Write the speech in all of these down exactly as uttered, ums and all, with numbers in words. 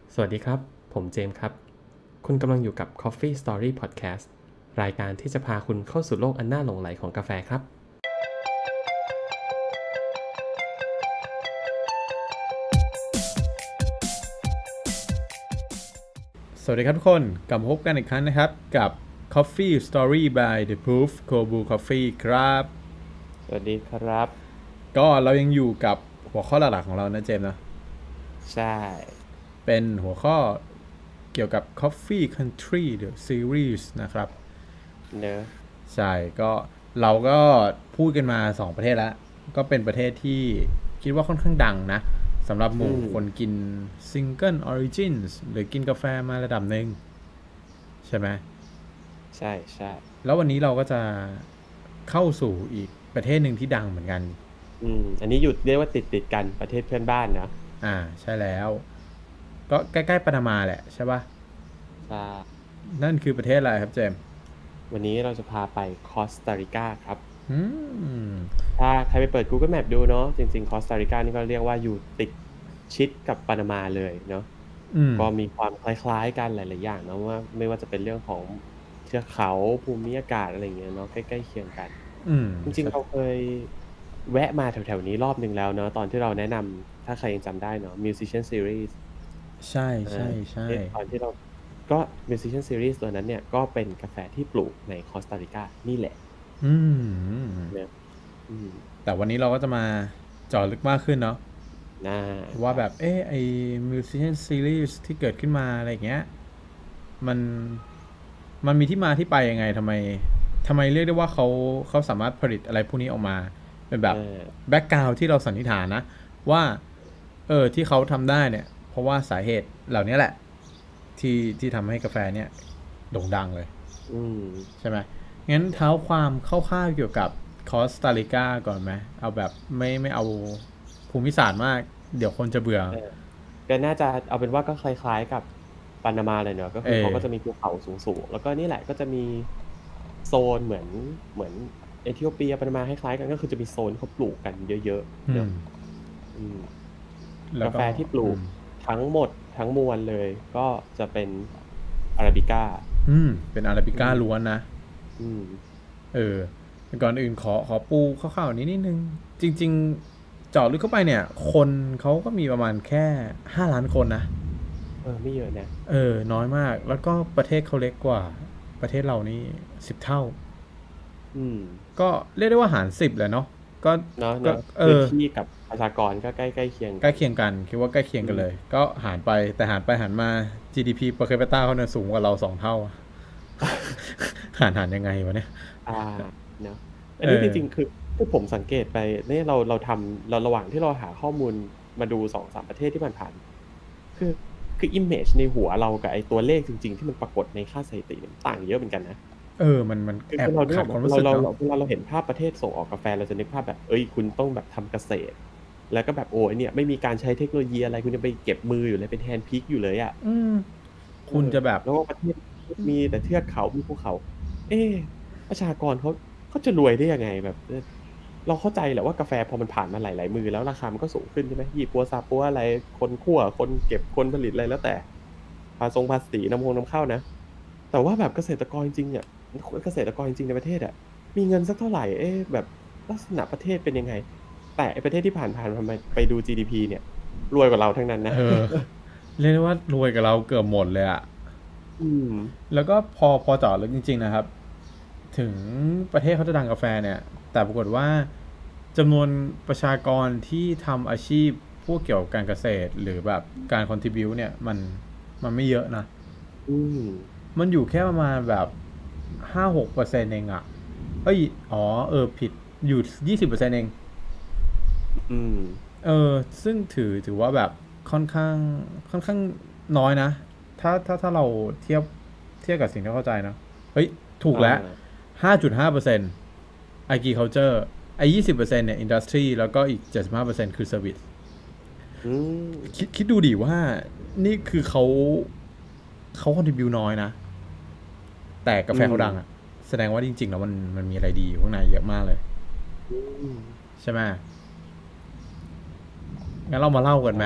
สวัสดีครับผมเจมส์ครับคุณกำลังอยู่กับ Coffee Story Podcast รายการที่จะพาคุณเข้าสู่โลกอันน่าหลงใหลของกาแฟครับสวัสดีครับทุกคนกลับมาพบกันอีกครั้งนะครับกับ Coffee Story by The Proof Cold Coffee ครับสวัสดีครับก็เรายังอยู่กับหัวข้อหลักๆของเรานะเจมส์นะใช่เป็นหัวข้อเกี่ยวกับ Coffee Country The Series นะครับเนอะใช่ก็เราก็พูดกันมาสองประเทศแล้วก็เป็นประเทศที่คิดว่าค่อนข้างดังนะสำหรับหมู่คนกิน Single Origins หรือกินกาแฟมาระดับหนึ่งใช่ไหมใช่ใช่แล้ววันนี้เราก็จะเข้าสู่อีกประเทศหนึ่งที่ดังเหมือนกันอืมอันนี้หยุดเรียกว่าติดติดกันประเทศเพื่อนบ้านนะอ่าใช่แล้วก็ใกล้ๆปานามาแหละใช่ป่ะใช่นั่นคือประเทศอะไรครับเจมส์วันนี้เราจะพาไปคอสตาริกาครับอืมถ้าใครไปเปิด Google Map ดูเนาะจริงๆคอสตาริกานี่ก็เรียกว่าอยู่ติดชิดกับปานามาเลยเนาะอืมก็มีความคล้ายๆกันหลายๆอย่างนะว่าไม่ว่าจะเป็นเรื่องของเทือกเขาภูมิอากาศอะไรอย่างเงี้ยเนาะใกล้ๆเคียงกันอืมจริงๆเราเคยแวะมาแถวๆนี้รอบหนึ่งแล้วเนาะตอนที่เราแนะนำถ้าใครยังจำได้เนาะ Musician Series ใช่อ่าใช่ใช่ที่ตอนที่เราก็ Musician Series ตัวนั้นเนี่ยก็เป็นกาแฟที่ปลูกในคอสตาริกานี่แหละอืมเนี่ยอืมแต่วันนี้เราก็จะมาเจาะลึกมากขึ้นเนาะน่าว่าแบบเออไอ Musician Series ที่เกิดขึ้นมาอะไรอย่างเงี้ยมันมันมีที่มาที่ไปยังไงทำไมทำไมเรียกได้ว่าเขาเขาสามารถผลิตอะไรพวกนี้ออกมาเป็นแบบเออแบ็กกราวด์ที่เราสันนิษฐานนะว่าเออที่เขาทำได้เนี่ยเพราะว่าสาเหตุเหล่านี้แหละที่ที่ทำให้กาแฟเนี่ยโด่งดังเลยอืมใช่ไหมงั้นเท้าความคร่าวๆเกี่ยวกับคอสตาริกาก่อนไหมเอาแบบไม่ไม่เอาภูมิศาสตร์มากเดี๋ยวคนจะเบื่อเออก็น่าจะเอาเป็นว่าก็คล้ายๆกับปานามาเลยเนอะก็เออคือเขาก็จะมีภูเขาสูงๆแล้วก็นี่แหละก็จะมีโซนเหมือนเหมือนเอธิโอเปียปานามาคล้ายๆกันก็คือจะมีโซนที่เขาปลูกกันเยอะๆอืมเนอะอืมแล้วก็กาแฟที่ปลูกอืมทั้งหมดทั้งมวลเลยก็จะเป็นอาราบิก้าอืมเป็นอาราบิอืมก้าล้วนนะอืมเออแต่ก่อนอื่นขอขอปูคร่าวๆนี้นิดนึงจริงๆเจาะลึกเข้าไปเนี่ยคนเขาก็มีประมาณแค่ห้าล้านคนนะเออไม่เยอะนะเออน้อยมากแล้วก็ประเทศเขาเล็กกว่าประเทศเรานี่สิบเท่าอืมก็เรียกได้ว่าหารสิบแหละเนาะก็ก็เนาะเนาะเออพื้นที่กับประชากรก็ใกล้ๆเคียงกันใกล้เคียงกันคิดว่าใกล้เคียงอืมกันเลยก็หารไปแต่หารไปหารมา จี ดี พี per capita เขาเนี่ยสูงกว่าเราสองเท่าหารหารยังไงวะเนี่ยอ่าเนาะอันเออนี้จริงๆคือคือผมสังเกตไปเนี่ยเราเราทำเราระหว่างที่เราหาข้อมูลมาดูสองสามประเทศที่ผ่านๆคือคือ image ในหัวเรากับไอ้ตัวเลขจริงๆที่มันปรากฏในค่าสถิติเนี่ยมันต่างเยอะเหมือนกันนะเออมันมันคือแอบคือเรานึกขาดความรู้ออกไหมเราสึกเนาะเราเราเวลาเราเห็นภาพประเทศส่งออกกาแฟเราจะนึกภาพแบบเอ้ยคุณต้องแบบทำเกษตรแล้วก็แบบโอ้ยเนี่ยไม่มีการใช้เทคโนโลยีอะไรคุณจะไปเก็บมืออยู่เลยเป็นแฮนด์พิกอยู่เลยอ่ะอืมเออคุณจะแบบแล้วก็ประเทศมีแต่เทือกเขามีภูเขาเอ๊ะประชากรเขาเขาจะรวยได้ยังไงแบบเออ เราเข้าใจแหละว่ากาแฟพอมันผ่านมาหลาย ๆ มือแล้วราคามันก็สูงขึ้นใช่ไหมยี่ปัวซาปัวอะไรคนคั่วคนเก็บคนผลิตอะไรแล้วแต่ภาษงภาษีนำคงนำเข้านะแต่ว่าแบบเกษตรกรจริงๆเนี่ยเกษตรกรจริงๆในประเทศอ่ะมีเงินสักเท่าไหร่เอ๊ะแบบลักษณะประเทศเป็นยังไงแต่ไอ้ประเทศที่ผ่านๆทำไมไปดู จี ดี พี เนี่ยรวยกว่าเราทั้งนั้นนะเออ เรียกได้ว่ารวยกับเราเกือบหมดเลยอะอืมแล้วก็พอพอเจาะลึกจริงๆนะครับถึงประเทศเขาจะดังกาแฟเนี่ยแต่ปรากฏว่าจำนวนประชากรที่ทำอาชีพพวกเกี่ยวกับการเกษตรหรือแบบการคอนทริบิวเนี่ยมันมันไม่เยอะนะอืมมันอยู่แค่ประมาณแบบห้าหกเปอร์เซ็นต์เองอะเอ้ยอ๋อเออผิดอยู่ยี่สิบเปอร์เซ็นต์เองอืมเออซึ่งถือถือว่าแบบค่อนข้างค่อนข้างน้อยนะถ้าถ้าถ้าเราเทียบเทียบกับสิ่งที่เข้าใจนะเฮ้ยถูกอ่แล้วาห้าจุดห้าเปอร์เซ็นต์ agriculture ไอ้ยี่สิบเปอร์เซ็นต์เนี่ย industry แล้วก็อีกเจ็ดสิบห้าเปอร์เซ็นต์คือ service อืมคิดคิดดูดิว่านี่คือเขาเขาคอนทริบิวน้อยนะแต่กาอืแฟเขาดังอะมแสดงว่าจริงๆแล้วมันมันมีอะไรดีอยู่ข้างในเยอะมากเลยอืมใช่ไหมงั้นเรามาเล่ากันไหมใช่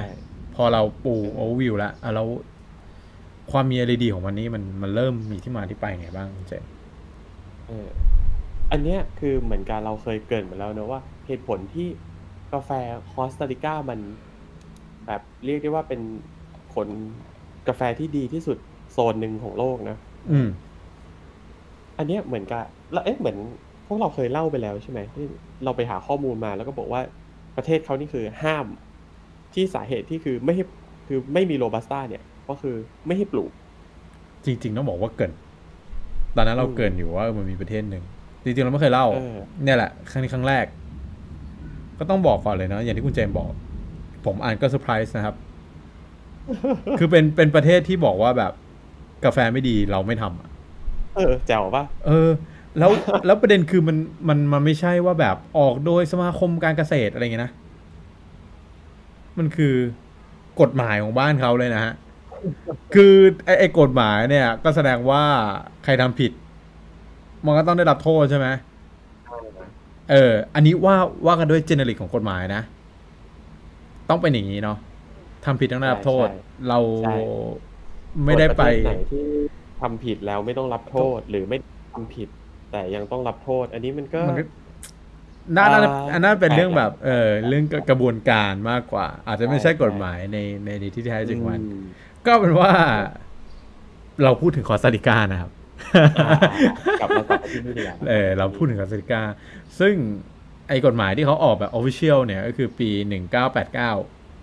พอเราปูโอเวอร์วิวแล้วอ่ะแล้วความมีอะไรดีของมันนี้มันมันเริ่มมีที่มาที่ไปไงบ้างคุณเจนเอออันเนี้ยคือเหมือนกันเราเคยเกริ่นมาแล้วเนอะว่าเหตุผลที่กาแฟคอสตาริกามันแบบเรียกได้ว่าเป็นผลกาแฟที่ดีที่สุดโซนหนึ่งของโลกนะอืมอันเนี้ยเหมือนกับแล้วเอ๊ะเหมือนพวกเราเคยเล่าไปแล้วใช่ไหมที่เราไปหาข้อมูลมาแล้วก็บอกว่าประเทศเขานี่คือห้ามที่สาเหตุที่คือไม่ให้คือไม่มีโรบัสต้าเนี่ยก็คือไม่ให้ปลูกจริงๆต้องบอกว่าเกินตอนนั้นเราอืมเกินอยู่ว่ามันมีประเทศหนึ่งจริงๆเราไม่เคยเล่าเออเนี่ยแหละครั้งนี้ครั้งแรกก็ต้องบอกก่อนเลยนะอย่างที่คุณเจมบอกผมอ่านก็เซอร์ไพรส์นะครับคือเป็นเป็นประเทศที่บอกว่าแบบกาแฟไม่ดีเราไม่ทำอะเออแจ๋วป่ะเออแล้วแล้วประเด็นคือมันมันมันไม่ใช่ว่าแบบออกโดยสมาคมการเกษตรอะไรเงี้ยนะมันคือกฎหมายของบ้านเขาเลยนะฮะคือไอ้ไอ้กฎหมายเนี่ยก็แสดงว่าใครทำผิดมันก็ต้องได้รับโทษใช่ไหมเอออันนี้ว่าว่ากันด้วยเจเนริกของกฎหมายนะต้องเป็นอย่างนี้เนาะทำผิดต้องได้ใช่รับโทษใช่เราใช่ไม่ได้ไปส่วนประเทศไหนที่ทำผิดแล้วไม่ต้องรับโทษหรือไม่ทำผิดแต่ยังต้องรับโทษอันนี้มันก็มันก็น่าอ่าน่าอันนั้นเป็นแปลกแหละเรื่องแบบเอแปลกอแหละเรื่องกระบวนการมากกว่าอาจจะใช่ไม่ใช่กใช่ฎหมายในในที่แท้อืจริงมันมก็เป็นว่าเนอะเราพูดถึงคอสตาริกานะครับอ่าอ่าอ่ากลับมากลับมาที่นี่ดีกว่าเอกลับอเราพูดมาที่นี่ถึงคอสตาริกาซึ่งไอ้กฎหมายที่เขาออกแบบ official เนี่ยก็คือปีหนึ่งเก้าแปดเก้า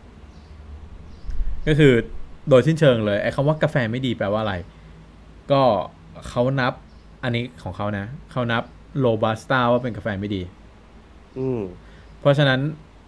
ก็คือโดยสิ้นเชิงเลยไอ้คำว่ากาแฟไม่ดีแปลว่าอะไรก็เขานับอันนี้ของเขานะเขานับโรบัสต้าว่าเป็นกาแฟไม่ดีอืมเพราะฉะนั้น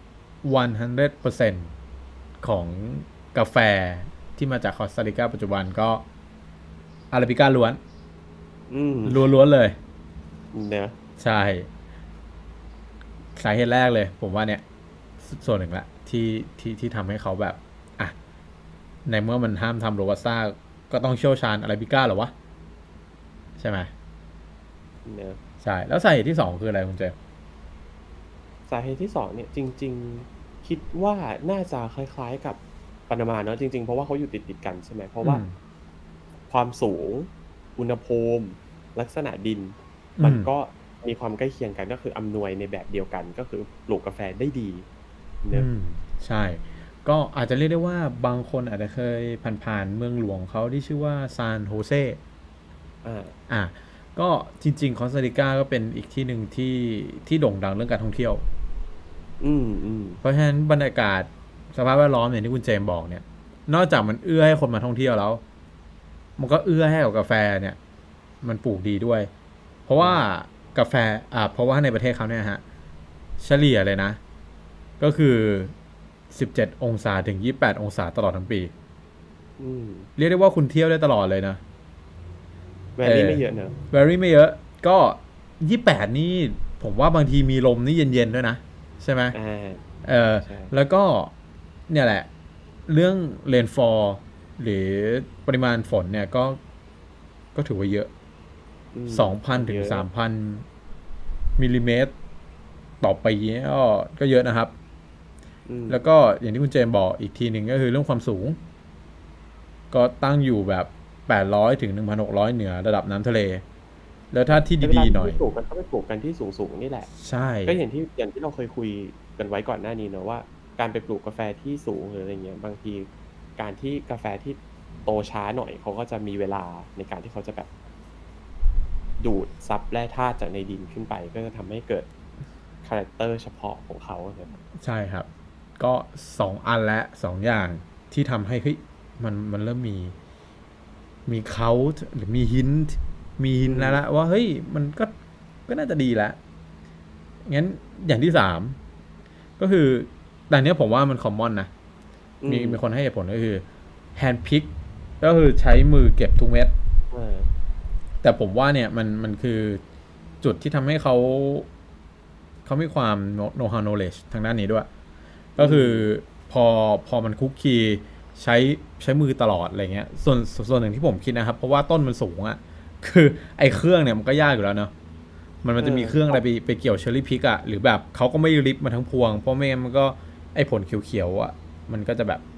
หนึ่งร้อยเปอร์เซ็นต์ของกาแฟที่มาจากคอสตาริกาปัจจุบันก็อาราบิก้าล้วนอืมล้วนๆเลยเนอะใช่สาเหตุแรกเลยผมว่าเนี่ยส่วนหนึ่งละที่ที่ที่ทำให้เขาแบบอ่ะในเมื่อมันห้ามทำโรบัสต้าก็ต้องเชี่ยวชาญอาราบิก้าเหรอวะใช่ไหมเนอะใช่แล้วสาเหตุที่สองคืออะไรคุณเจมสาเหตุที่สองเนี่ยจริงๆคิดว่าน่าจะคล้ายๆกับปานามาเนอะจริงๆเพราะว่าเขาอยู่ติดๆกันใช่ไหมเพราะว่าอืมความสูงอุณหภูมิลักษณะดินอืมมันก็มีความใกล้เคียงกันก็คืออำนวยในแบบเดียวกันก็คือปลูกกาแฟได้ดีเนอะอืมใช่ก็อาจจะเรียกได้ว่าบางคนอาจจะเคยผ่านๆเมืองหลวงเขาที่ชื่อว่าซานโฮเซอ่าอ่ะก็จริงๆคอสตาริกาก็เป็นอีกที่หนึ่งที่ที่โด่งดังเรื่องการท่องเที่ยวอืมอืมเพราะฉะนั้นบรรยากาศสภาพแวดล้อมอย่างที่คุณเจมบอกเนี่ยนอกจากมันเอื้อให้คนมาท่องเที่ยวแล้วมันก็เอื้อให้กับกาแฟเนี่ยมันปลูกดีด้วย เพราะว่ากาแฟอ่าเพราะว่าในประเทศเขาเนี่ยฮะเฉลี่ยเลยนะก็คือสิบเจ็ดองศาถึงยี่สิบแปดองศาตลอดทั้งปีอืมเรียกได้ว่าคุณเที่ยวได้ตลอดเลยนะแวเออรี่ไม่เยอะเนอะ very ไม่เยอะก็ยี่สิบแปดนี่ผมว่าบางทีมีลมนี่เย็นๆด้วยนะใช่ไหมอ่าเออใช่แล้วก็เนี่ยแหละเรื่อง rainfall หรือปริมาณฝนเนี่ยก็ก็ถือว่าเยอะอืมสองพันถึเยอะงสามพันมิลลิเมตรต่อปีก็ก็เยอะนะครับอืมแล้วก็อย่างที่คุณเจมบอกอีกทีหนึ่งก็คือเรื่องความสูงก็ตั้งอยู่แบบแปดร้อยถึงหนึ่งพันหกร้อยเหนือระดับน้ำทะเลแล้วถ้าที่แต่เวลาที่ดีๆหน่อยไปปลูกกันก็ไปปลูกกันที่สูงๆนี่แหละใช่ก็อย่างที่อย่างที่เราเคยคุยกันไว้ก่อนหน้านี้เนอะว่าการไปปลูกกาแฟที่สูงหรืออะไรเงี้ยบางทีการที่กาแฟที่โตช้าหน่อยเขาก็จะมีเวลาในการที่เขาจะแบบ ดูดซับแร่ธาตุจากในดินขึ้นไปก็จะทำให้เกิดคาแรคเตอร์เฉพาะของเขาครับใช่ครับก็สองอันและสองอย่างที่ทำให้เฮ้ยมันมันเริ่มมีมีเขาหรือมีหินมีหิอืมนแล้วละว่าเฮ้ยมันก็ก็น่าจะดีแล้วงั้นอย่างที่สามก็คือแต่เนี้ยผมว่ามันคอมมอนนะมีอืมมีคนให้เหตุผลก็คือแฮนด์พิกก็คือใช้มือเก็บทุกเม็ดเออแต่ผมว่าเนี่ยมันมันคือจุดที่ทำให้เขาเขามีความ know how knowledge ทางด้านนี้ด้วย ก็อืคือมพอพอมันคุกคีใช้ใช้มือตลอดอะไรเงี้ยส่วนส่วนหนึ่งที่ผมคิดนะครับเพราะว่าต้นมันสูงอะคือไอ้เครื่องเนี่ยมันก็ยากอยู่แล้วเนาะมันมันจะมีเออเครื่องเขาอะไรไปไปเกี่ยวเชอร์รี่พิกอะหรือแบบเขาก็ไม่ริบมาทั้งพวงเพราะไม่งั้นมันก็ไอ้ผลเขียวๆอะมันก็จะแบบ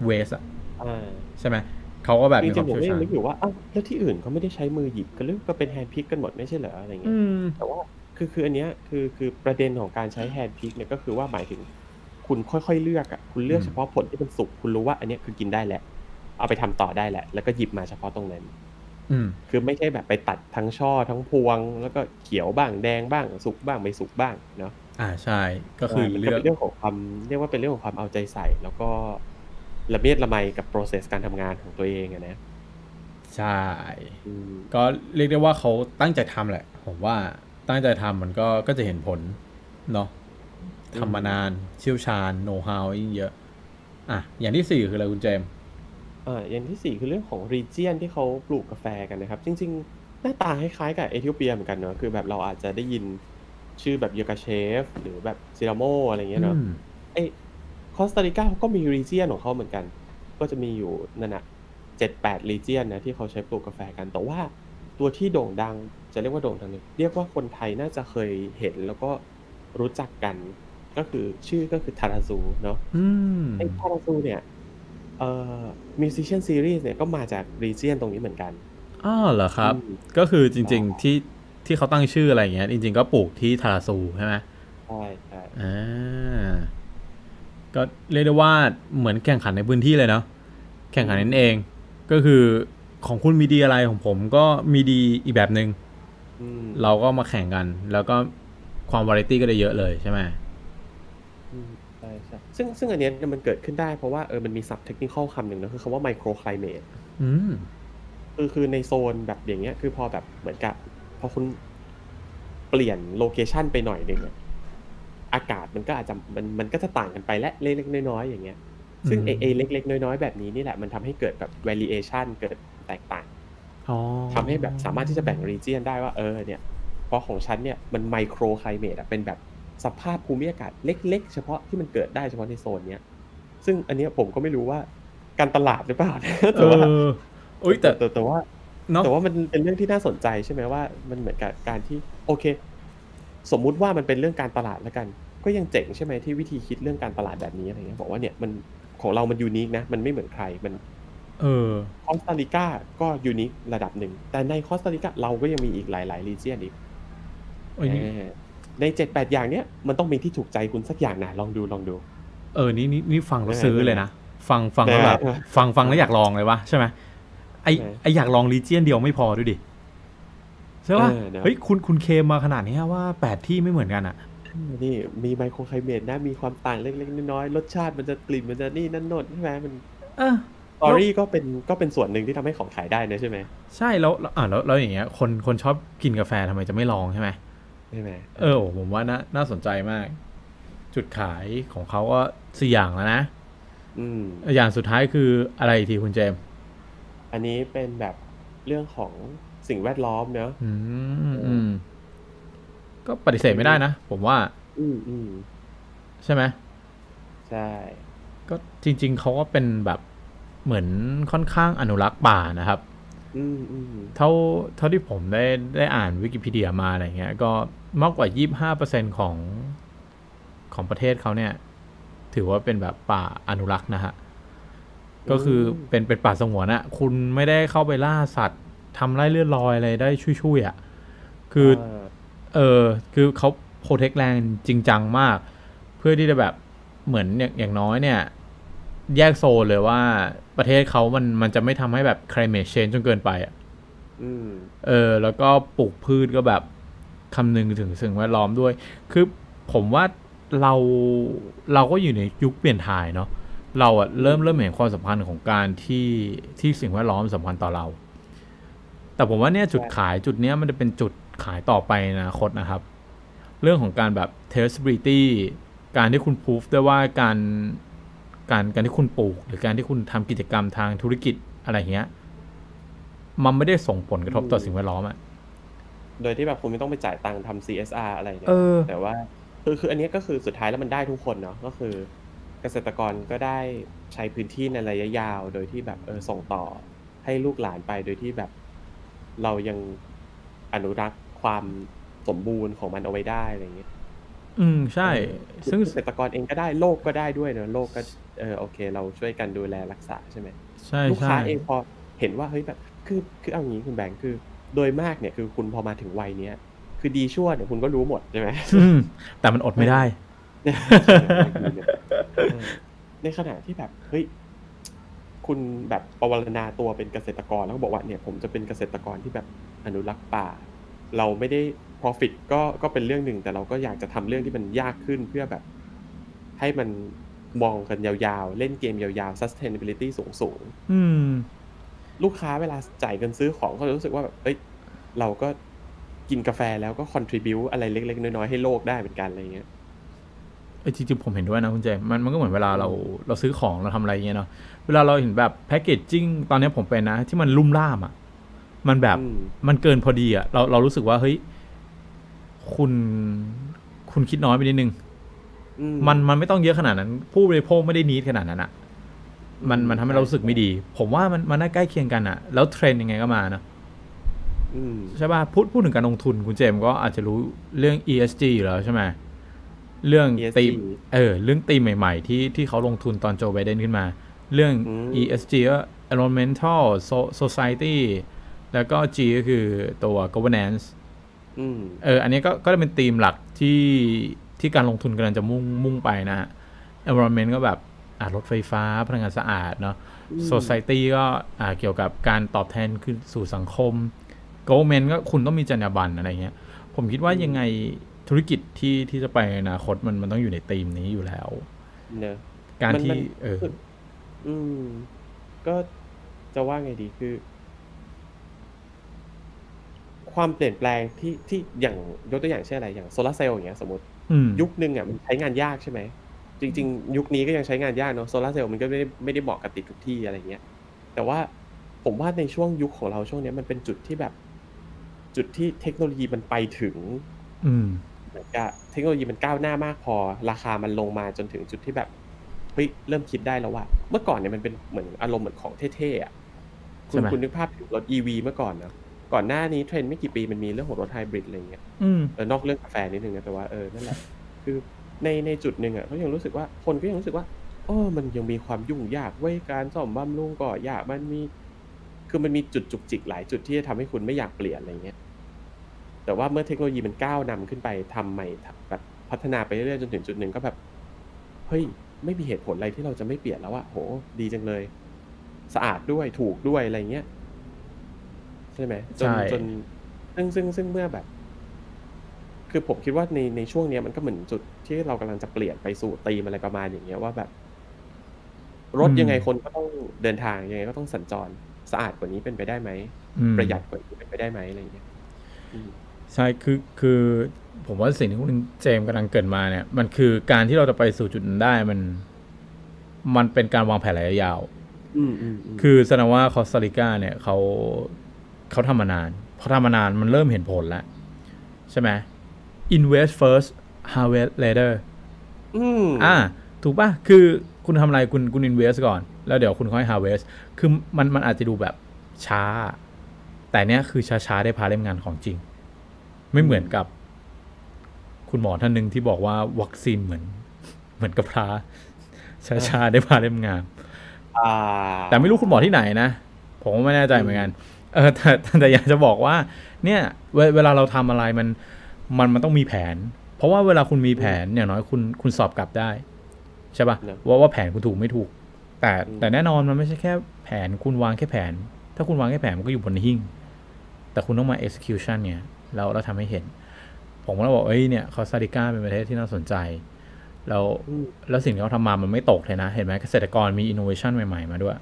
waste อะอาใช่ไหม เขาก็แบบจรมีควิามง ๆเผชีม่ยวชก็ยังาญนึกอยู่ว่า อ้าว แล้วที่อื่นเขาไม่ได้ใช้มือหยิบกันหรือ ก็เป็น hand pick กันหมดไม่ใช่เหรอ อะไรอเงี้ืยมแต่ว่า คือ คืออันเนี้ย คือ คือประเด็นของการใช้ hand pick เนี่ย ก็คือว่าหมายถึงคุณค่อย ๆ เลือกอะ คุณเอลืือกเฉพามะผลที่มันสุก คุณรู้ว่าอันเนี้ยคือกินได้แล้ว เอาไปทำต่อได้แล้ว แล้วก็หยิบมาเฉพาะตรงนั้นอืมคือไม่ใช่แบบไปตัดทั้งช่อทั้งพวง แล้วก็เขียวบ้าง แดงบ้าง สุกบ้าง ไม่สุกบ้างเนาะอา ใช่ ก็ใชค่ือมันเกล็ืเอป็กนเรื่องของความ เรียกว่าเป็นเรื่องของความเอาใจใส่ แล้วก็ละเมียดละไมกับ process การทำงานของตัวเองอะนะใช่อืมก็เรียกได้ว่าเขาตั้งใจทำแหละ ผมว่าตั้งใจทำมันก็ ก็จะเห็นผลเนาะอืทำมานานมเชี่ยวชาญ know how ยิ่งเยอะ อะ อย่างที่ สี่ คืออะไรคุณเจมส์? อา อย่างที่ สี่ คือเรื่องของ region ที่เขาปลูกกาแฟกันนะครับ จริง ๆ หน้าตาคล้าย ๆ กับเอธิโอเปียเหมือนกันเนาะ คือแบบเราอาจจะได้ยินชื่อแบบ Yirgacheffe หรือแบบ Ciramo อะไรเงอี้ืยเนาะมไอ้ Costa Rica เขาก็มี region ของเขาเหมือนกัน ก็จะมีอยู่นั่นน่ะ เจ็ดแปด region นะที่เขาใช้ปลูกกาแฟกัน แต่ว่าตัวที่โด่งดัง จะเรียกว่าโด่งดังเลย เรียกว่าคนไทยน่าจะเคยเห็น แล้วก็รู้จักกัน ก็คือ ชื่อก็คือ Tarrazú เนาะอืไอ้ม Tarrazú เนี่ย เอ่อ Musician Series เนี่ยก็มาจาก region ตรงนี้เหมือนกันอ้อ เหรอคอรืับมก็คือจใชริง่ๆ ที่ ที่เขาตั้งชื่อ อะไรอย่างเงี้ย จริง ๆ ก็ปลูกที่ Tarrazú ใช่ไหม? ใช่ ๆอา ก็เรียกได้ว่าเหมือนแข่งขันในพื้นที่เลยเนาะ แอข่ืงขันกันเอมง ก็คือของคุณมีดีอะไร ของผมก็มีดีอีกแบบหนึ่งอืเรามก็มาแข่งกัน แล้วก็ความ วาไรตี ก็ได้เยอะเลยใช่ไหม? อืม ใช่ ๆ ซึ่ง ซึ่งอันเนี้ยมันเกิดขึ้นได้ เพราะว่า เออ มันมีศัพท์ Technical คำหนึ่งเนาะ คือคำว่า Microclimate อืมคือ คือในโซนแบบอย่างเงี้ย คือพอแบบเหมือนกับ พอคุณ เปลี่ยนโลเคชันไปหน่อยหนึ่งอะ อากาศมันก็อาจจะ มัน มันก็จะต่างกันไปแล้ว เล็ก ๆ น้อย ๆ อย่างเงี้ยอซืึ่งไอ้ ไอ้เมล็ก ๆ น้อย ๆ แบบนี้นี่แหละ มันทำให้เกิดแบบ Variation เกิดแตกต่างอ๋อทำให้แบบสามารถที่จะแบ่ง region ได้ว่า เออ เนี่ย เพราะของฉันเนี่ยมัน Microclimate อะ เป็นแบบสภาพภูมิอากาศเล็ก ๆ เฉพาะที่มันเกิดได้เฉพาะในโซนเนี้ย ซึ่งอันเนี้ยผมก็ไม่รู้ว่าการตลาดหรือเปล่า นะเแอต่ว่าอ อุแต๊่ยแแตต่่แต่ แต่ว่าเนาแตะ่ว่ามันเป็นเรื่องที่น่าสนใจใช่ไหมว่า มันเหมือนกับการที่ โอเค สมมุติว่ามันเป็นเรื่องการตลาดแล้วกัน ก็ยังเจ๋งใช่ไหมที่วิธีคิดเรื่องการตลาดแบบนี้ อะไรเงี้ย บอกว่าเนี่ยมัน ของเรามัน unique นะ มันไม่เหมือนใคร มันเออ Costa Rica ก็ unique ระดับหนึ่ง แต่ใน Costa Rica เราก็ยังมีอีกหลาย ๆ region อีกเอ๊อย นี่า ใน เจ็ดแปด อย่างเนี้ย มันต้องมีที่ถูกใจคุณสักอย่างน่ะ ลองดู ๆเออ นี่ นี่ นี่ฟังใแชล้่วซื้อไหมเลยนะ ฟัง ฟัๆ ใงช่แล้วไหมแบบ ฟัง ฟังเอแล้วอยากอลองเลยว่ะ ใช่ไหม ไอใช้่ไหม? ไอ้อยากลอง region เดียวไม่พอดูดิ ใช่เอเปล่าอ เนาเฮ้ะย คุณ คุณเคลมมาขนาดเนี้ยว่า แปด ที่ไม่เหมือนกันอะอืม นี่มี Microclimate นะ มีความต่างเล็ก ๆ น้อย ๆ รสชาติมันจะ กลิ่นมันจะนี่นั่นโน่น ใช่ไหม มันเออ แล้ว Story ก็เป็น ก็เป็นส่วนหนึ่งที่ทำให้ของขายได้นะ ใช่ไหม? ใช่ แล้ว แล้ว อ่า แล้ว แล้วอย่างเงี้ย คน คนชอบกินกาแฟทำไมจะไม่ลองใช่ไหม? ใช่ไหม เอเออ โอ้อผมว่าน่า น่าสนใจมาก จุดขายของเขาก็ สี่ อย่างแล้วนะอืมเออ อย่างสุดท้ายคืออะไรอีกทีคุณเจมส์? อันนี้เป็นแบบเรื่องของสิ่งแวดล้อมเนาะอืมเออืมอก็ปฏิเสคธืไอม่ได้นะ ผมว่าอืม ๆใช่ไหม? ใช่ก็จริง ๆ เขาก็เป็นแบบเหมือนค่อนข้างอนุรักษ์ป่านะครับอืม ๆเท่า เท่าที่ผมได้ ได้อ่าน Wikipedia มา อะไรอย่างเงี้ย ก็มากกว่า ยี่บห้าเปอร์เซ็นต์ ของ ของประเทศเขาเนี่ย ถือว่าเป็นแบบป่าอนุรักษ์นะครับอืก็คือมเป็น เป็นป่าสงวนอะ คุณไม่ได้เข้าไปล่าสัตว์ ทำไร่เลื่อนลอยอะไรได้ชุ่ย ๆ อะ คอือาเออ คือเขา โพรเทกต์ land จริงจังมาก เพื่อที่จะแบบเหมือนอย่าง อย่างน้อยเนี่ย แยกโซนเลยว่า ประเทศเขามัน มันจะไม่ทำให้แบบ climate change จนเกินไปอะอืมเออ แล้วก็ปลูกพืชก็แบบคำนึงถึงสิ่งแวดล้อมด้วย คือผมว่าเรา เราก็อยู่ในยุคเปลี่ยนถ่ายเนาะ เราอะอืเริ่ม เริ่มมเห็นความสำคัญของการที่ ที่สิ่งแวดล้อมสำคัญต่อเรา แต่ผมว่าเนี่ยใชจุด่ขาย จุดเนี้ยมันจะเป็นจุดขายต่อไปในอนาคตนะครับ เรื่องของการแบบ traceability การที่คุณ proof ได้ว่าการ การ การที่คุณปลูก หรือการที่คุณทำกิจกรรมทางธุรกิจ อะไรอย่างเงี้ย มันไม่ได้ส่งผลกอรืะทบต่อสิ่งมแวดล้อมอะโดยที่แบบคุณไม่ต้องไปจ่ายตังค์ทำ CSR อะไรเนเี่ยออแต่ว่า คือ คืออันเนี้ย ก็คือสุดท้ายแล้วมันได้ทุกคนเนาะ ก็คือเกษตรกรก็ได้ใช้พื้นที่ในระยะยาว โดยที่แบบ เออ ส่งต่อให้ลูกหลานไป โดยที่แบบเรายังอนุรักษ์ความสมบูรณ์ของมันเอาไว้ได้ อะไรอย่างงี้อืมใช่เออซึ่งเกษตรกรเองก็ได้โลกก็ได้ด้วยเนาะโลกก็เออโอเคเราช่วยกันดูแลรักษาใช่ไหมใลูกช่ค้าเองพอเห็นว่าเฮ้ยแบบคือคือเอางี้คุณแบงค์คือโดยมากเนี่ยคือคุณพอมาถึงวัยเนี้ยคือดีชั่วเนี่ยคุณก็รู้หมดใช่ไหมๆอืมแต่มันอดเออไม่ได้ใช่บางทีเนี่ยเออในขณะที่แบบเฮ้ยคุณแบบปวารณาตัวเป็นเกษตรกรแล้วก็บอกว่าเนี่ยผมจะเป็นเกษตรกรที่แบบอนุรักษ์ป่าเราไม่ได้ profit ก็ก็เป็นเรื่องหนึ่งแต่เราก็อยากจะทำเรื่องที่มันยากขึ้นเพื่อแบบให้มันมองกันยาวๆเล่นเกมยาวๆ sustainability สูงอืมๆลูกค้าเวลาจ่ายเงินซื้อของเขาจะรู้สึกว่าแบบเฮ้ยเราก็กินกาแฟแล้วก็ contribute อะไรเล็กๆน้อยๆให้โลกได้เหมือนกันอะไรอย่างเงี้ยเออจริงๆผมเห็นด้วยนะคุณเจมส์มันมันก็เหมือนเวลาเราอืมเราซื้อของเราทำอะไรอย่างเงี้ยเนาะเวลาเราเห็นแบบแพคเกจจิ้งตอนนี้ผมเป็นนะที่มันลุ่มล่ามอ่ะมันแบบอืมมันเกินพอดีอ่ะเราเรารู้สึกว่าเฮ้ยคุณคุณคิดน้อยไปนิดนึงอืมมันมันไม่ต้องเยอะขนาดนั้นผู้บริโภคไม่ได้นีดขนาดนั้นอ่ะอืมันมมันทำให้ใช่เรารู้สึกไม่ดีผมว่ามันมันน่าใกล้เคียงกันอ่ะแล้วเทรนด์ยังไงก็มาเนาะอืมใช่ป่ะพูดพูดถึงการลงทุนคุณเจมส์ก็อาจจะรู้เรื่อง อี เอส จี อยู่แล้วใช่ไหม เรื่องตีมอี เอส จีเออเรื่องตีมใหม่ๆที่ที่เขาลงทุนตอนโจไบเดนขึ้นมาเรื่องอืมอี เอส จี ก็ environmental society แล้วก็ G ก็คือตัว governance อืมเอออันนี้ก็ก็จะเป็นธีมหลักที่ที่การลงทุนกำลังจะมุ่งมุ่งไปนะฮะ environment ก็แบบอ่ารถไฟฟ้าพลังงานสะอาดเนาะอืม society ก็อ่าเกี่ยวกับการตอบแทนคือสู่สังคม government ก็คุณต้องมีจรรยาบรรณอะไรเงี้ยผมคิดว่าอืมยังไงธุรกิจที่ที่จะไปในอนาคตมันมันต้องอยู่ในธีมนี้อยู่แล้วเนอะการที่มันมันเออคืออืมก็จะว่าไงดีคือ ความเปลี่ยนแปลงที่ที่อย่างยกตัวอย่างเช่นอะไรอย่างโซลาร์เซลล์อย่างเงี้ยสมมติอืมยุคหนึ่งอ่ะมันใช้งานยากใช่ไหมจริงๆยุคนี้ก็ยังใช้งานยากเนาะโซลาร์เซลล์มันก็ไม่ได้ไม่ได้เหมาะกับติดทุกที่อะไรเงี้ยแต่ว่าผมว่าในช่วงยุคของเราช่วงเนี้ยมันเป็นจุดที่แบบจุดที่เทคโนโลยีมันไปถึงอืมเหมือนกับเทคโนโลยีมันก้าวหน้ามากพอราคามันลงมาจนถึงจุดที่แบบเฮ้ยเริ่มคิดได้แล้วว่าเมื่อก่อนเนี่ยมันเป็นเหมือนอารมณ์เหมือนของเท่ๆอ่ะคุใช่ไหมณคุณนึกภาพถึงรถ อี วี เมื่อก่อนเนาะ ก่อนหน้านี้เทรนด์ไม่กี่ปีมันมีเรื่องของรถไฮบริดอะไรอย่างเงี้ยอืมเออนอกเรื่องกาแฟนิดหนึ่งนะแต่ว่าเออนั่นแหละคือในในจุดหนึ่งอะเขายังรู้สึกว่าคนก็ยังรู้สึกว่าเออมันยังมีความยุ่งยากเว้ยการซ่อมบำรุงก็ยากมันมีคือมันมีจุดจุกจิกหลายจุดที่จะทำให้คุณไม่อยากเปลี่ยนอะไรเงี้ยแต่ว่าเมื่อเทคโนโลยีมันก้าวนำขึ้นไปทำใหม่ทแบบพัฒนาไปเรื่อยๆจนถึงจุดหนึ่งก็แบบเฮ้ยไม่มีเหตุผลอะไรที่เราจะไม่เปลี่ยนแล้วอะโหดีจังเลยสะอาดด้วยถูกด้วยอะไรเงี้ย ใช่ไหมจนใช่จนซึ่งซึ่งซึ่งเมื่อแบบคือผมคิดว่าในในช่วงเนี้ยมันก็เหมือนจุดที่เรากำลังจะเปลี่ยนไปสู่ธีมอะไรประมาณอย่างเงี้ยว่าแบบรถอืมยังไงคนก็ต้องเดินทางยังไงก็ต้องสัญจรสะอาดกว่านี้เป็นไปได้ไหมอืมประหยัดกว่านี้เป็นไปได้ไหมอะไรอย่างเงี้ยอืมใช่คือคือผมว่าสิ่งที่คุณเจมส์กำลังเกริดมาเนี่ยมันคือการที่เราจะไปสู่จุดนั้นได้มันมันเป็นการวางแผนระยะยาวอืมอืมอืมคือแสดงว่าคอสตาริกาเนี่ยเขาเขาทำมานานพอทำมานานมันเริ่มเห็นผลแล้วใช่ไหม invest first harvest later อืมอ่าถูกป่ะคือคุณทำอะไรคุณคุณ invest ก่อนแล้วเดี๋ยวคุณค่อย harvest คือมันมันอาจจะดูแบบช้าแต่เนี้ยคือช้าๆได้พาเล่มงานของจริงไม่เหมือนกับคุณหมอท่านหนึ่งที่บอกว่าวัคซีนเหมือนเหมือนกับพระช้าๆได้พาเล่มงานอ่แต่าไม่รู้คุณหมอที่ไหนนะผมก็ไม่แน่ใจอืมเหมือนกันเออแต่แต่แต่อยากจะบอกว่าเนี่ยเวเวลาเราทำอะไรมันมันมันต้องมีแผน เพราะว่าเวลาคุณมีอืมแผนอย่างน้อยคุณคุณสอบกลับได้ใช่ปะเนอะว่าว่าแผนคุณถูกไม่ถูกแต่อืมแต่แน่นอนมันไม่ใช่แค่แผนคุณวางแค่แผน ถ้าคุณวางแค่แผนมันก็อยู่บนหิ้งแต่คุณต้องมา execution เนี่ยเราเราทำให้เห็นผมก็เลยบอกเอ้ยเนี่ยคอสตาริกาเป็นประเทศที่น่าสนใจแล้วอืมแล้วสิ่งที่เขาทำมามันไม่ตกเลยนะเห็นไหมเกษตรกรมี innovation ใหม่ๆมาด้วย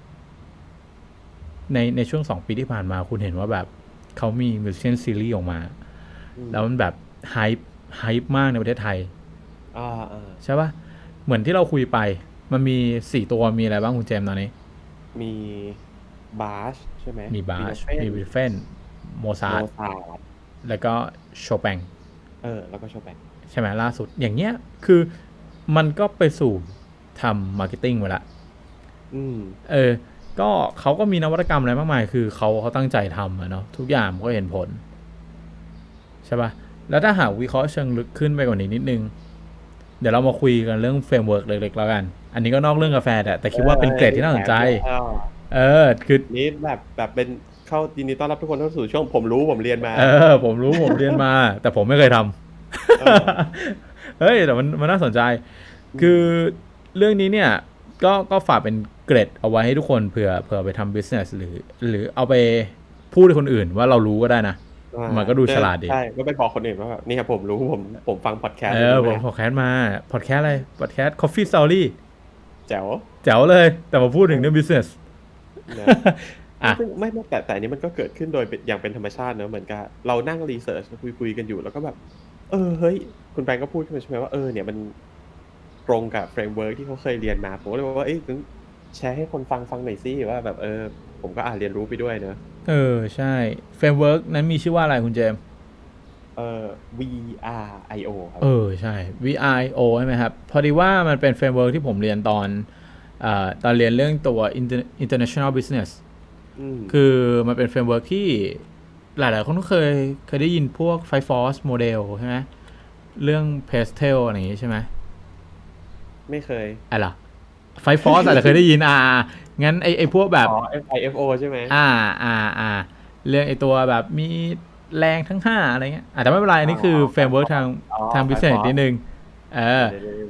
ในในช่วงสองปีที่ผ่านมาคุณเห็นว่าแบบเขามี musician series ออกมาอืมแล้วมันแบบ hype hype มากในประเทศไทยอ่าอ่าใช่ปะเหมือนที่เราคุยไปมันมีสี่ตัวมีอะไรบ้างคุณเจมส์ตอนนี้มีบาชใช่ไหมมีบาชบีโธเฟนมีบิเฟนโมซาโมร์ทซาร์ทแล้วก็โชแปงเออแล้วก็โชแปนใช่ไหมล่าสุดอย่างเงี้ยคือมันก็ไปสู่ทำมาร์เก็ตติ้งไปละอืมเออก็เขาก็มีนวัตกรรมอะไรมากมายคือเขาเขาตั้งใจทำอะเนาะทุกอย่างมันก็เห็นผลใช่ปะแล้วถ้าหากวิเคราะห์เชิงลึกขึ้นไปกว่านี้นิดนึงเดี๋ยวเรามาคุยกันเรื่องเฟรมเวิร์กเล็กๆแล้วกันอันนี้ก็นอกเรื่องกาแฟแต่แต่คิดว่าเป็นเกรดที่น่าสนใจเออคือนี้แบบแบบเป็นเข้ายินดีต้อนรับทุกคนเข้าสู่ช่วงผมรู้ผมเรียนมาเออผมรู้ผมเรียนมาแต่ผมไม่เคยทำเฮ้ยแต่มันมันน่าสนใจคือเรื่องนี้เนี่ยก็ก็ฝากเป็นเกรดเอาไว้ให้ทุกคนเผื่อเผื่อไปทำ business หรือหรือเอาไปพูดให้คนอื่นว่าเรารู้ก็ได้นะมันก็ดูฉลาดดีใช่ก็ไปบอกคนอื่นว่าแบบนี่ครับผมรู้ผมผมฟังพอดแคสต์เออผมพอดแคสต์มาพอดแคสต์อะไรพอดแคสต์ Coffee Story แจ๋วแจ๋วเลยแต่มาพูดถึงเรื่อง business ซึ่งไม่ไม่แต่แต่อันนี้มันก็เกิดขึ้นโดยอย่างเป็นธรรมชาติเนอะเหมือนกับเรานั่งรีเสิร์ชคุยคุยกันอยู่แล้วก็แบบเออเฮ้ยคุณแบงก์ก็พูดขึ้นมาใช่ไหมว่าเออเนี่ยมันตรงกับเฟรมเวิร์กที่เขาเคยเรียนมาผมก็เลยว่าเอ้ยแชร์ให้คนฟังฟังหน่อยสิว่าแบบเออผมก็อ่านเรียนรู้ไปด้วยเนอะเออใช่เฟรมเวิร์กนั้นมีชื่อว่าอะไรคุณเจมส์เอ่อ วี อาร์ ไอ โอ ครับเออใช่ วี อาร์ ไอ โอ ใช่ไหมครับพอดีว่ามันเป็นเฟรมเวิร์กที่ผมเรียนตอนอ่าตอนเรียนเรื่องตัว international business คือมันเป็นเฟรมเวิร์กที่หลายๆคนก็เคยเคยได้ยินพวก Five Force Model ใช่ไหมเรื่อง Pastel อะไรอย่างงี้ใช่ไหมไม่เคยอะไรล่ะ Five Force อาจจะเคยได้ยินอ่างั้นไอไอพวกแบบอ๋อ ไอ เอฟ โอ ใช่ไหมอ่าอ่าอ่าเรื่องไอตัวแบบมีแรงทั้งห้าอะไรเงี้ยอาจจะไม่เป็นไรอันนี้คือเฟรมเวิร์กทางทาง business นิดนึงเออ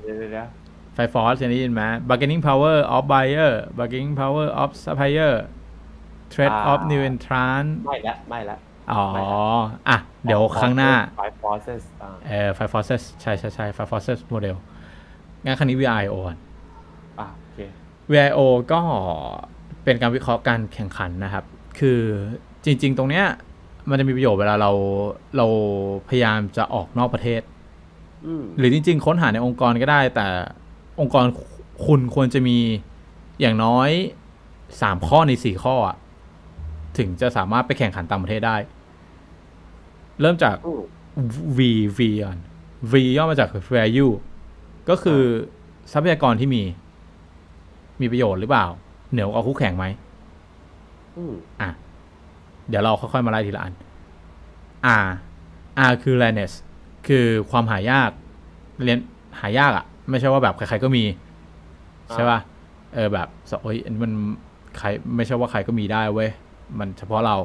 Five Force เคยได้ยินไหม bargaining power of buyer bargaining power of supplier threat of new entrant ไม่ละไม่ละอ๋ออ่ะเดี๋ยวครั้งหน้า Five Forces เออ Five Forces ใช่ใช่ใช่ Five Forces model งั้นครั้งนี้ วี ไอ โอ อ่ะโอเควี ไอ โอ ก็เป็นการวิเคราะห์การแข่งขันนะครับคือจริงๆตรงเนี้ยมันจะมีประโยชน์เวลาเราเราพยายามจะออกนอกประเทศหรือจริงๆค้นหาในองค์กรก็ได้แต่องค์กรคุณควรจะมีอย่างน้อยสามข้อในสี่ข้ออ่ะถึงจะสามารถไปแข่งขันต่างประเทศได้เริ่มจาก V V ก่อน V ย่อมาจาก value ก็คือทรัพยากรที่มีมีประโยชน์หรือเปล่าเหนือกว่าคู่แข่งไหมอ่ะเดี๋ยวเราค่อยๆมาไล่ทีละอัน R R คือ rareness คือความหายากเรียนหายากอ่ะไม่ใช่ว่าแบบใครๆก็มีใช่ป่ะเออแบบโอ้ยมันใครไม่ใช่ว่าใครก็มีได้เว้ยมันเฉพาะเรา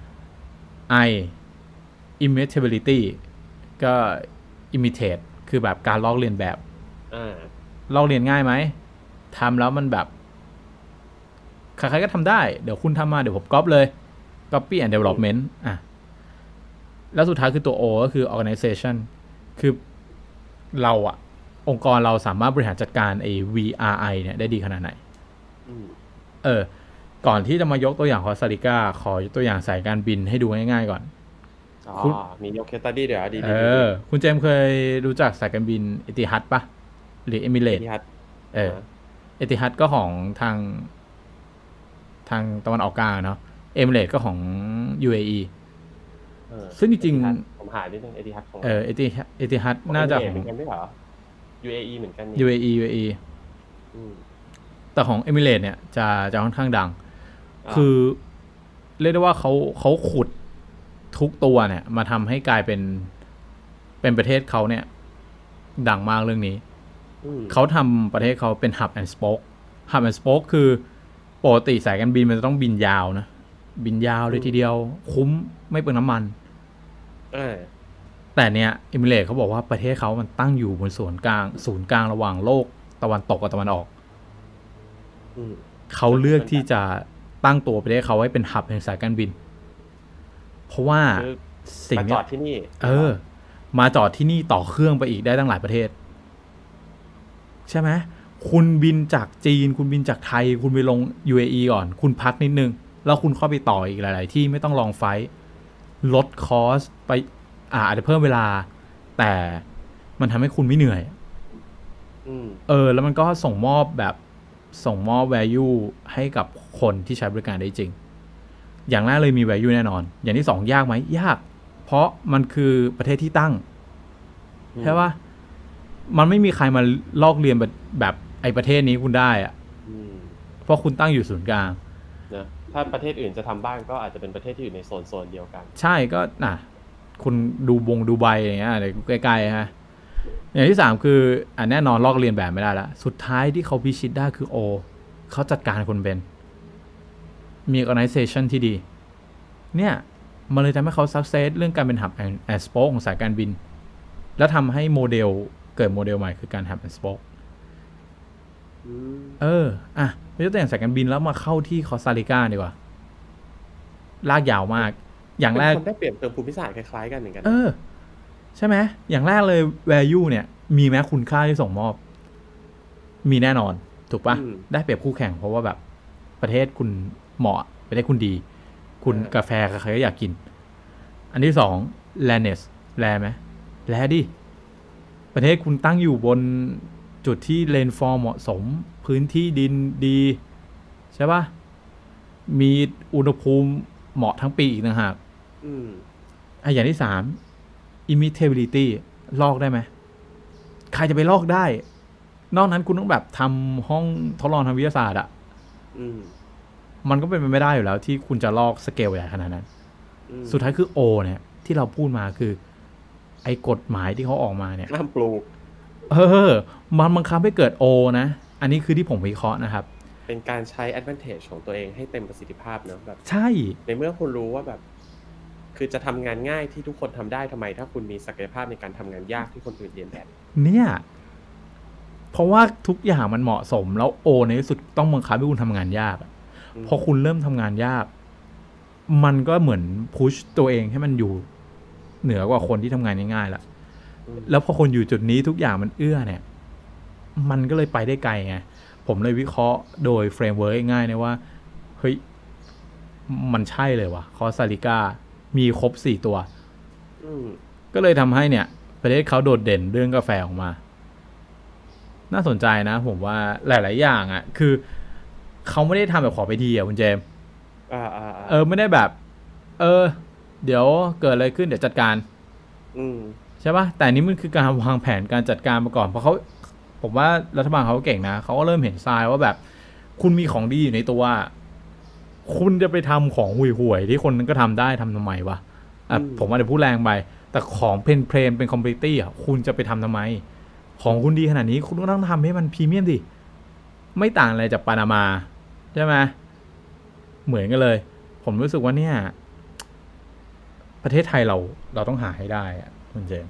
I imitability ก็ imitate คือแบบการลอกเลียนแบบลอกเลียนง่ายไหมทำแล้วมันแบบใครๆก็ทำได้เดี๋ยวคุณทำมาเดี๋ยวผมก๊อปเลย copy and development อ่ะแล้วสุดท้ายคือตัว O ก็คือ organization คือเราอะองค์กรเราสามารถบริหารจัดการไอ้ วี อาร์ ไอ เนี่ยได้ดีขนาดไหนเออก่อนที่จะมายกตัวอย่างคอสตาริกาขอยกตัวอย่างสายการบินให้ดูง่ายๆก่อนอ๋อมียกเคสตัดดี้เดี๋ยวดีๆเออคุณเจมเคยรู้จักสายการบินเอติฮัดปะหรือเอมิเรตส์เออเอติฮัดก็ของทางทางตะวันออกกลางเนาะเอมิเรตส์ก็ของ ยู เอ อี ซึ่งจริงๆผมหานิดนึงเอติฮัดของเออเอติเอติฮัดน่าจะเหมือนกันไม่เหรอ ยู เอ อี เหมือนกันยู เอ อี ยู เอ อี แต่ของเอมิเรตส์เนี่ยจะจะค่อนข้างดังคือเรียกได้ว่าเขาเขาขุดทุกตัวเนี่ยมาทำให้กลายเป็นเป็นประเทศเขาเนี่ยดังมากเรื่องนี้เขาทำประเทศเขาเป็น hub and spoke hub and spoke คือปกติสายการบินมันจะต้องบินยาวนะบินยาวเลยทีเดียวคุ้มไม่เปลืองน้ำมันแต่เนี่ยเอมิเรตส์เขาบอกว่าประเทศเขามันตั้งอยู่บนศูนย์กลางศูนย์กลางระหว่างโลกตะวันตกกับตะวันออกเขาเลือกที่จะตั้งตัวประเทศเขาให้เป็นหับแห่งสายการบินเพราะว่าสิ่งนี้มาจอดที่นี่เออมาจอดที่นี่ต่อเครื่องไปอีกได้ตั้งหลายประเทศใช่ไหมคุณบินจากจีนคุณบินจากไทยคุณไปลง ยู เอ อี ก่อนคุณพักนิดนึงแล้วคุณเข้าไปต่ออีกหลายๆที่ไม่ต้องลองไฟล์ลดคอสไปอาจจะเพิ่มเวลาแต่มันทำให้คุณไม่เหนื่อยเออแล้วมันก็ส่งมอบแบบส่งมอบ value ให้กับคนที่ใช้บริการได้จริงอย่างแรกเลยมี value แน่นอนอย่างที่สองยากไหมยากเพราะมันคือประเทศที่ตั้งใช่ปะมันไม่มีใครมาลอกเลียนแบบแบบไอ้ประเทศนี้คุณได้อะเพราะคุณตั้งอยู่ศูนย์กลางนะถ้าประเทศอื่นจะทำบ้างก็อาจจะเป็นประเทศที่อยู่ในโซนโซนเดียวกันใช่ก็น่ะคุณดูบงดูใบอย่างเงี้ยอะไรใกล้ๆฮะอย่างที่สามคืออ่ะแน่นอนลอกเรียนแบบไม่ได้ละสุดท้ายที่เขาพิชิตได้คือโอเขาจัดการคนเป็นมี organization ที่ดีเนี่ยมันเลยทำให้เขา success เรื่องการเป็น hub and spoke ของสายการบินแล้วทำให้โมเดลเกิดโมเดลใหม่คือการ hub and spoke เอออ่ะไม่ใช่ตัวอย่างสายการบินแล้วมาเข้าที่คอสตาริกาดีกว่าลากยาวมากอย่างแรกได้เปรียบเติมภูมิศาสตร์คล้ายๆกันเหมือนกันเออใช่ไหมอย่างแรกเลย value เนี่ยมีแม้คุณค่าที่ส่งมอบมีแน่นอนถูกปะได้เปรียบคู่แข่งเพราะว่าแบบประเทศคุณเหมาะประเทศคุณดีคุณกาแฟใครก็อยากกินอันที่สอง landness แลไหมแลดิประเทศคุณตั้งอยู่บนจุดที่เลนฟอร์เหมาะสมพื้นที่ดินดีใช่ปะมีอุณหภูมิเหมาะทั้งปีอีกนะฮะอืมอ่ะอย่างที่สาม immutability ลอกได้ไหมใครจะไปลอกได้นอกนั้นคุณต้องแบบทำห้องทดลองทางวิทยาศาสตร์อ่ะมันก็เป็นไปไม่ได้อยู่แล้วที่คุณจะลอกสเกลใหญ่ขนาดนั้นสุดท้ายคือ O เนี่ยที่เราพูดมาคือไอ้กฎหมายที่เขาออกมาเนี่ยห้ามปลูกเออมันบังคับให้เกิด O นะอันนี้คือที่ผมวิเคราะห์นะครับเป็นการใช้ advantage ของตัวเองให้เต็มประสิทธิภาพเนอะแบบใช่ในเมื่อคุณรู้ว่าแบบคือจะทำงานง่ายที่ทุกคนทำได้ทำไมถ้าคุณมีศักยภาพในการทำงานยากที่คนอื่นเรียนแบบเนี่ยเพราะว่าทุกอย่างมันเหมาะสมแล้ว O ในที่สุดต้องบังคับให้คุณทำงานยากพอคุณเริ่มทำงานยากมันก็เหมือนพุชตัวเองให้มันอยู่เหนือกว่าคนที่ทำงานง่ายๆแล้วแล้วพอคนอยู่จุดนี้ทุกอย่างมันเอื้อเนี่ยมันก็เลยไปได้ไกลไงผมเลยวิเคราะห์โดยเฟรมเวิร์กง่ายๆนะว่าเฮ้ยมันใช่เลยว่ะคอสตาริกามีครบสี่ตัวก็เลยทำให้เนี่ยประเทศเขาโดดเด่นเรื่องกาแฟออกมาน่าสนใจนะผมว่าหลายๆอย่างอ่ะคือเขาไม่ได้ทำแบบขอไปทีอ่ะคุณเจมเออไม่ได้แบบเออเดี๋ยวเกิดอะไรขึ้นเดี๋ยวจัดการใช่ป่ะแต่นี้มันคือการวางแผนการจัดการมาก่อนเพราะเขาผมว่ารัฐบาลเขาเก่งนะเขาก็เริ่มเห็นทรายว่าแบบคุณมีของดีอยู่ในตัวคุณจะไปทำของห่วยๆที่คนนั้นก็ทำได้ทำทำไมวะอ่ะผมอาจจะพูดแรงไปแต่ของเพนเพลนเป็นคอมพลีตี้อ่ะคุณจะไปทำทำไมของคุณดีขนาดนี้คุณก็ต้องทำให้มันพรีเมียมดิไม่ต่างอะไรจากปานามาใช่ไหมเหมือนกันเลยผมรู้สึกว่าเนี่ยประเทศไทยเราเราต้องหาให้ได้อะคุณเจม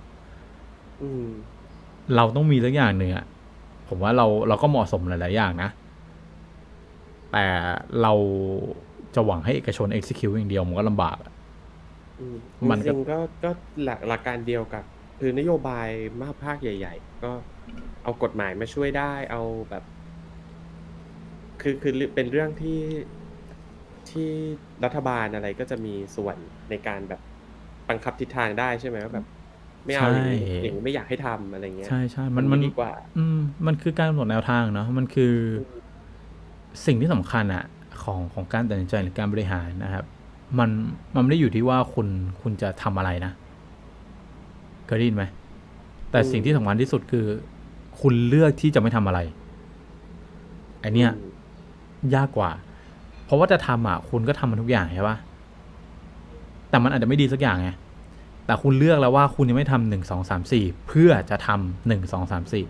เราต้องมีสักอย่างหนึ่งอะผมว่าเราเราก็เหมาะสมหลายๆอย่างนะแต่เราจะหวังให้เอกชน execute อย่างเดียวมันก็ลำบากมันจริงก็ก็หลักหลักการเดียวกับคือนโยบายมากภาคใหญ่ๆก็เอากฎหมายมาช่วยได้เอาแบบคือคือเป็นเรื่องที่ที่รัฐบาลอะไรก็จะมีส่วนในการแบบบังคับทิศทางได้ใช่ไหมว่าแบบไม่เอาอย่างนี้อย่างนี้ไม่อยากให้ทำอะไรเงี้ยใช่ใช่มันมันดีกว่าอืมมันคือการกำหนดแนวทางเนาะมันคือสิ่งที่สำคัญอะของของการตัดสินใจหรือการบริหารนะครับมันมันไม่ได้อยู่ที่ว่าคุณคุณจะทำอะไรนะเคยได้ยินไหมแต่สิ่งที่สำคัญที่สุดคือคุณเลือกที่จะไม่ทำอะไรไอเนี้ยยากกว่าเพราะว่าจะทำอ่ะคุณก็ทำมันทุกอย่างใช่ปะแต่มันอาจจะไม่ดีสักอย่างไงแต่คุณเลือกแล้วว่าคุณยังไม่ทำหนึ่งสองสามสี่เพื่อจะทำหนึ่งสองสามสี่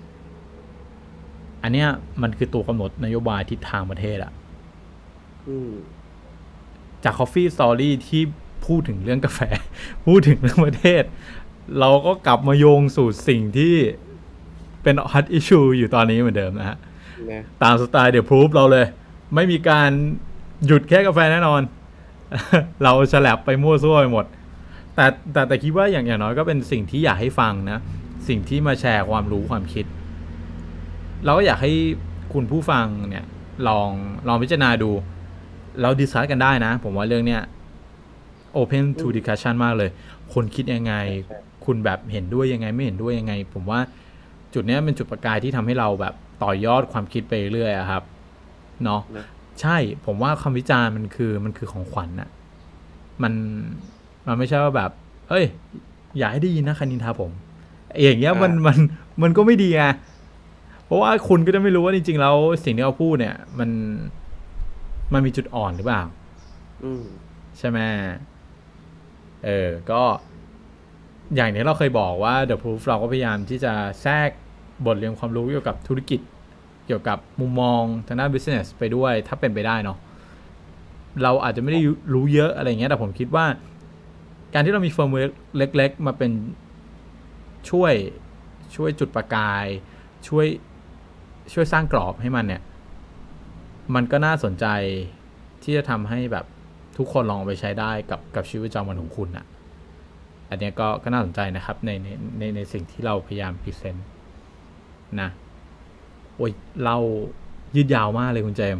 อันเนี้ยมันคือตัวกำหนดนโยบายทิศทางประเทศอ่ะจาก Coffee Story ที่พูดถึงเรื่องกาแฟพูดถึงเรื่องประเทศเราก็กลับมาโยงสู่สิ่งที่เป็น hot issue อยู่ตอนนี้เหมือนเดิมนะฮะตามสไตล์เดี๋ยวพรูฟเราเลยไม่มีการหยุดแค่กาแฟแน่นอน เราฉลับไปมั่วซั่วไปหมดแต่แต่แต่คิดว่าอย่างอย่างน้อยก็เป็นสิ่งที่อยากให้ฟังนะสิ่งที่มาแชร์ความรู้ความคิดเราก็อยากให้คุณผู้ฟังเนี่ยลองลองพิจารณาดูเราดิสคัสกันได้นะผมว่าเรื่องเนี้ย open to discussion มากเลยคนคิดยังไงคุณแบบเห็นด้วยยังไงไม่เห็นด้วยยังไงผมว่าจุดนี้เป็นจุดประกายที่ทำให้เราแบบต่อยอดความคิดไปเรื่อยๆครับเนาะใช่ผมว่าคำวิจารณ์มันคือมันคือของขวัญน่ะมันมันไม่ใช่ว่าแบบเอ้ยอยากให้ได้ยินนะคณินทาผมอย่างเงี้ยมันมันมันก็ไม่ดีไงเพราะว่าคุณก็จะไม่รู้ว่าจริงๆแล้วสิ่งที่เราพูดเนี่ยมันมันมีจุดอ่อนหรือเปล่าใช่ไหมเออก็อย่างนี้เราเคยบอกว่า The Proof เราก็พยายามที่จะแทรกบทเรียนความรู้เกี่ยวกับธุรกิจเกี่ยวกับมุมมองทางด้าน business ไปด้วยถ้าเป็นไปได้เนาะเราอาจจะไม่ได้รู้เยอะอะไรเงี้ยแต่ผมคิดว่าการที่เรามีเฟิร์มเวิร์กเล็กๆมาเป็นช่วยช่วยจุดประกายช่วยช่วยสร้างกรอบให้มันเนี่ยมันก็น่าสนใจที่จะทำให้แบบทุกคนลองไปใช้ได้กับกับชีวิตประจำวันของคุณอะอันนี้ก็ก็น่าสนใจนะครับในในในในสิ่งที่เราพยายามพรีเซนต์นะโอ้ยเรายืดยาวมากเลยคุณเจมส์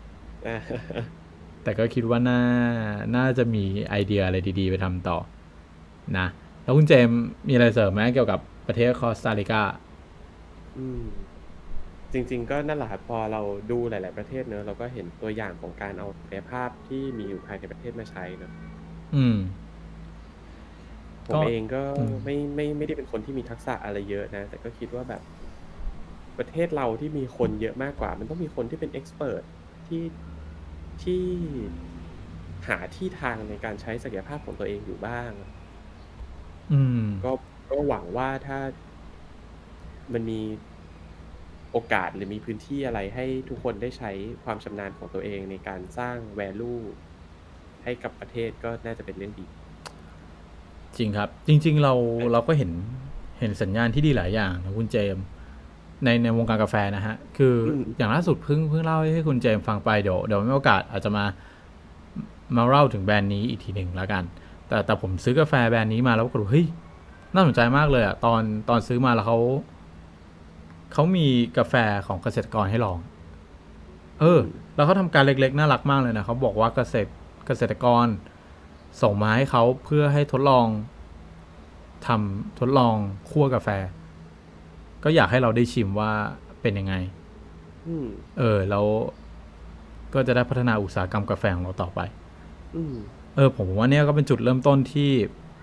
แต่ก็คิดว่าน่าน่าจะมีไอเดียอะไรดีๆไปทำต่อนะแล้วคุณเจมส์มีอะไรเสริมไหมเกี่ยวกับประเทศคอสตาริกาอืมจริงๆก็นั่นแหละครับพอเราดูหลายๆประเทศเนอะเราก็เห็นตัวอย่างของการเอาศักยภาพที่มีอยู่ภายในประเทศมาใช้เนอะอืมผมเองก็ไม่ไม่ไม่ได้เป็นคนที่มีทักษะอะไรเยอะนะแต่ก็คิดว่าแบบประเทศเราที่มีคนเยอะมากกว่ามันต้องมีคนที่เป็นเอ็กซ์เพิร์ทที่ที่หาที่ทางในการใช้ศักยภาพของตัวเองอยู่บ้างอืมก็ก็หวังว่าถ้ามันมีโอกาสหรือมีพื้นที่อะไรให้ทุกคนได้ใช้ความชำนาญของตัวเองในการสร้าง value ให้กับประเทศก็น่าจะเป็นเรื่องดีจริงครับจริงๆเราเราก็เห็นเห็นสัญญาณที่ดีหลายอย่างนะคุณเจมในในวงการกาแฟนะฮะคืออย่างล่าสุดเพิ่งเพิ่งเล่าให้คุณเจมฟังไปเดี๋ยวเดี๋ยวมีโอกาสอาจจะมามาเล่าถึงแบรนด์นี้อีกทีหนึ่งแล้วกันแต่แต่ผมซื้อกาแฟแบรนด์นี้มาแล้วก็รู้เฮ้ยน่าสนใจมากเลยอ่ะตอนตอนซื้อมาแล้วเขาเขามีกาแฟของเกษตรกรให้ลองเออแล้วเขาทำการเล็กๆน่ารักมากเลยนะเขาบอกว่าเกษตรเกษตรกรส่งมาให้เขาเพื่อให้ทดลองทำทดลองคั่วกาแฟก็อยากให้เราได้ชิมว่าเป็นยังไงเออแล้วก็จะได้พัฒนาอุตสาหกรรมกาแฟของเราต่อไปเออผมว่าเนี่ยก็เป็นจุดเริ่มต้นที่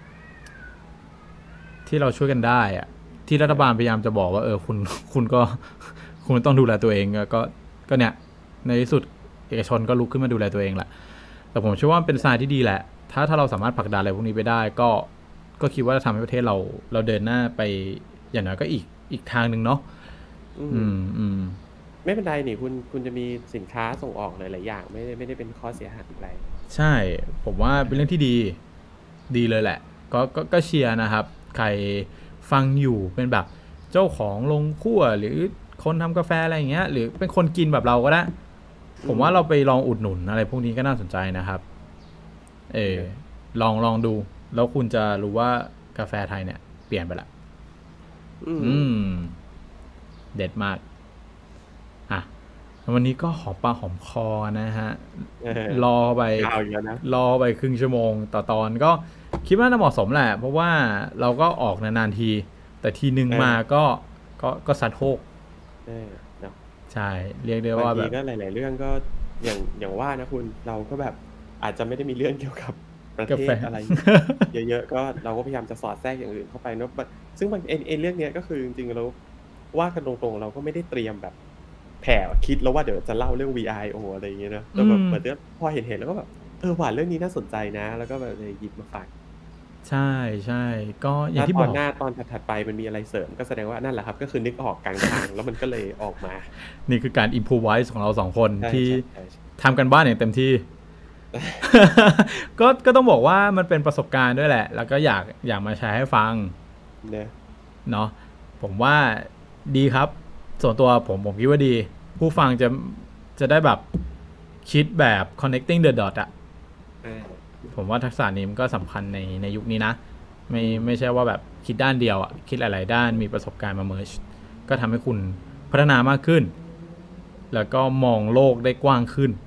ที่เราช่วยกันได้อะที่รัฐบาลพยายามจะบอกว่าเออคุณคุณก็คุณต้องดูแลตัวเองก็ก็เนี่ยในที่สุดเอกชนก็ลุกขึ้นมาดูแลตัวเองแหละแต่ผมเชื่อว่าเป็นทรายที่ดีแหละถ้าถ้าเราสามารถผลักดันอะไรพวกนี้ไปได้ก็ก็คิดว่าจะทำให้ประเทศเราเราเดินหน้าไปอย่างน้อยก็อีกอีกทางหนึ่งเนาะอืมอืมไม่เป็นไรนี่คุณคุณจะมีสินค้าส่งออกหลายๆอย่างไม่ได้ไม่ได้เป็นข้อเสียหายอะไรใช่ผมว่าเป็นเรื่องที่ดีดีเลยแหละก็ก็ก็เชียร์นะครับใครฟังอยู่เป็นแบบเจ้าของโรงคั่วหรือคนทำกาแฟอะไรอย่างเงี้ยหรือเป็นคนกินแบบเราก็ได้ผมว่าเราไปลองอุดหนุนอะไรพวกนี้ก็น่าสนใจนะครับเออลองลองดูแล้วคุณจะรู้ว่ากาแฟไทยเนี่ยเปลี่ยนไปละอืมเด็ดมากอ่ะวันนี้ก็หอมปากหอมคอนะฮะรอไปรอไปครึ่งชั่วโมงต่อตอนก็คิดว่าน่าเหมาะสมแหละเพราะว่าเราก็ออกนานๆทีแต่ทีนึงมาก็ก็ก็สัดโฮกใช่เรียกได้ว่าแบบก็หลายๆเรื่องก็อย่างอย่างว่านะคุณเราก็แบบอาจจะไม่ได้มีเรื่องเกี่ยวกับประเทศอะไรเยอะๆก็เราก็พยายามจะสอดแทรกอย่างอื่นเข้าไปเนาะซึ่งบางเอ็นเรื่องนี้ก็คือจริงๆเราว่ากันตรงๆเราก็ไม่ได้เตรียมแบบแผ่คิดแล้วว่าเดี๋ยวจะเล่าเรื่อง วี ไอ โอ อะไรอย่างเงี้ยนะแต่แบบเหมือนที่พอเห็นๆแล้วก็แบบเออหวานเรื่องนี้น่าสนใจนะแล้วก็แบบเลยหยิบมาฝากใช่ใช่ก็อย่างที่บอกหน้าตอนถัดๆไปมันมีอะไรเสริมก็แสดงว่านั่นแหละครับก็คือนึกออกกลางทางแล้วมันก็เลยออกมานี่คือการ improvise ของเราสองคนที่ทำกันบ้านอย่างเต็มที่ก็ก็ต้องบอกว่ามันเป็นประสบการณ์ด้วยแหละแล้วก็อยากอยากมาแชร์ให้ฟังเนาะผมว่าดีครับส่วนตัวผมผมคิดว่าดีผู้ฟังจะจะได้แบบคิดแบบ connecting the dot อะผมว่าทักษะนี้มันก็สำคัญในในยุคนี้นะไม่ไม่ใช่ว่าแบบคิดด้านเดียวอะคิดหลายๆด้านมีประสบการณ์มาเมิร์ชก็ทำให้คุณพัฒนามากขึ้นแล้วก็มองโลกได้กว้างขึ้น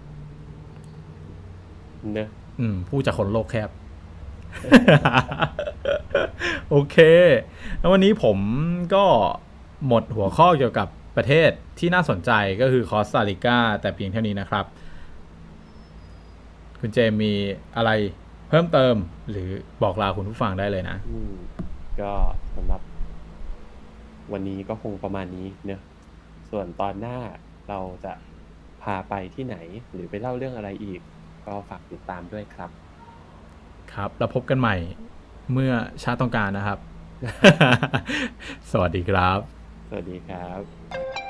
เนอะอืมผู้จากคนโลกแคบ โอเคแล้ววันนี้ผมก็หมดหัวข้อเกี่ยวกับประเทศที่น่าสนใจก็คือคอสตาริกาแต่เพียงเท่านี้นะครับคุณเจมมีอะไรเพิ่มเติมหรือบอกลาคุณผู้ฟังได้เลยนะก็สำหรับวันนี้ก็คงประมาณนี้เนอะส่วนตอนหน้าเราจะพาไปที่ไหนหรือไปเล่าเรื่องอะไรอีกก็ฝากติดตามด้วยครับครับแล้วพบกันใหม่เมื่อชาติต้องการนะครับสวัสดีครับสวัสดีครับ